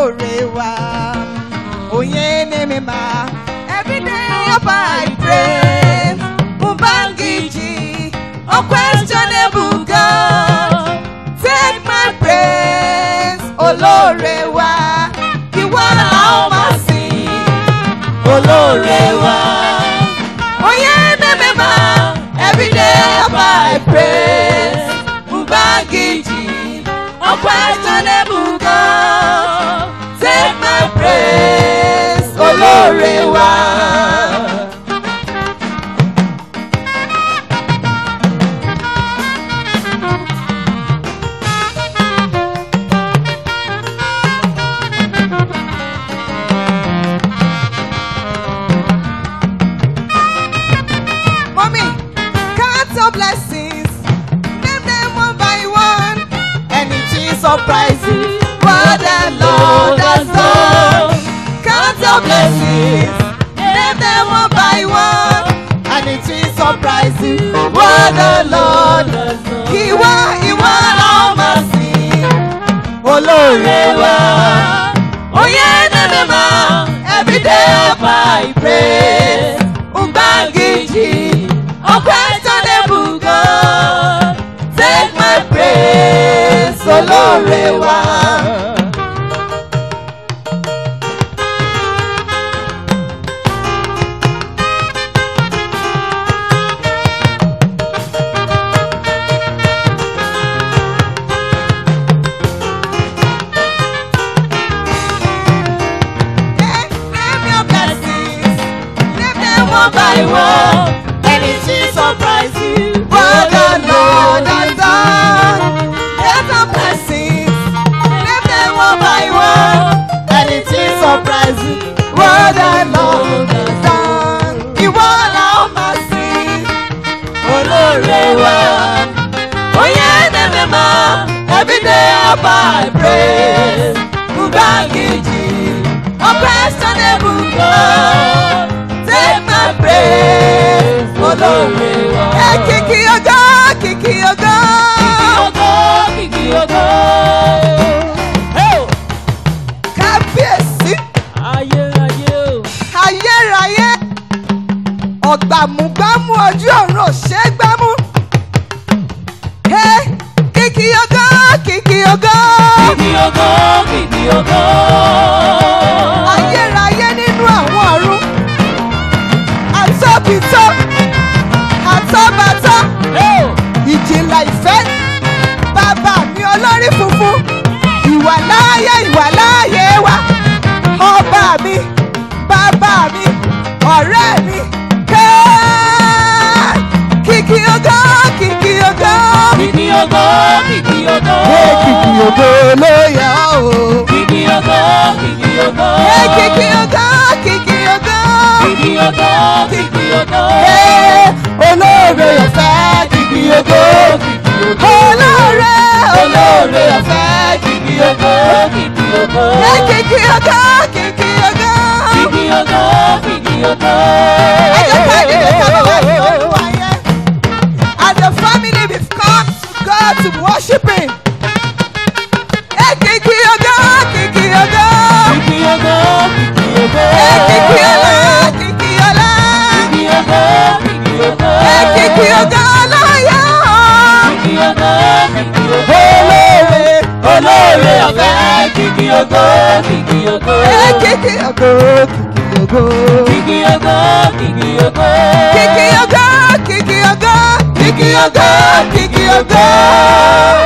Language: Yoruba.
olóore wa. Oye name ma, every day of I pray. Ubangiji, unquestionable God, take my praise, olóore wa. Ìwọ la ó máa sìn, olóore wa. Oye name ma, every day of I pray. Ubangiji, unquestionable God, take my praise, olóore wa. Mommy, count your blessings, name them one by one, and it is surprising what the Lord has done. Count your blessings, name them one by one, and it is surprising what the Lord has done. Ìwọ la ó máa sìn, olóore wa. Oye name ma, every day of I pray. Ubangiji, unquestionable God, take my praise, olóore wa. Name your blessings, name them one by one, and it is surprising what the Lord has done. Name your blessings, name them one by one, and it is surprising what the Lord has done. Ìwọ la ó máa sìn, olóore wa. Oye name ma, every day of I pray. Ubangiji, unquestionable God, take my praise, olóore wa. Kìkì ògo, kìkì ògo, kìkì ògo. Kábíyèsí, ayérayé, ọ̀gbàmùgbàmù ojú ọ̀run ò ṣe é gbámú. Kìkì ògo, kìkì ògo. Kìkì ògo, kìkì ògo. Ayérayé nínú àwọn ọ̀run, àtọ́bìtọ́, àtọ́bàtọ́, ìjìnlẹ̀ ìfẹ́, bàbá mi olórí funfun, ìwàláyé wa, ọba mi, bàbá mi, ọ̀rẹ́ mi, kìkì ògo, kìkì ògo. Kìkì ògo, kìkì ògo. Kìkì ògo ló yẹ ọ́ o. Kìkì ògo, kìkì ògo. Kìkì ògo, kìkì ògo. Kìkì ògo, kìkì ògo. Olóore ọ̀fẹ́, kìkì ògo, kìkì ògo. Olóore ọ̀fẹ́, kìkì ògo, kìkì ògo. Kìkì ògo, kìkì ògo. Kìkì ògo, kìkì ògo. Ẹjọ́ ká dìde sábà wá sí Olúwa yẹn. As a family we've come to God to worship Him. Kìkì ògo, kìkì ògo. Kìkì ògo, kìkì ògo. Kìkì ọlá, kìkì ọlá. Kìkì ògo, kìkì ògo. Kìkì ògo lọ́yọ̀. Kìkì ògo, kìkì ògo. Olóore ọ̀fẹ́, kìkì ògo, kìkì ògo. Kìkì ògo, kìkì ògo. Kìkì ògo, kìkì ògo. Kìkì ògo, kìkì ògo. Kìkì ògo, kìkì ògo.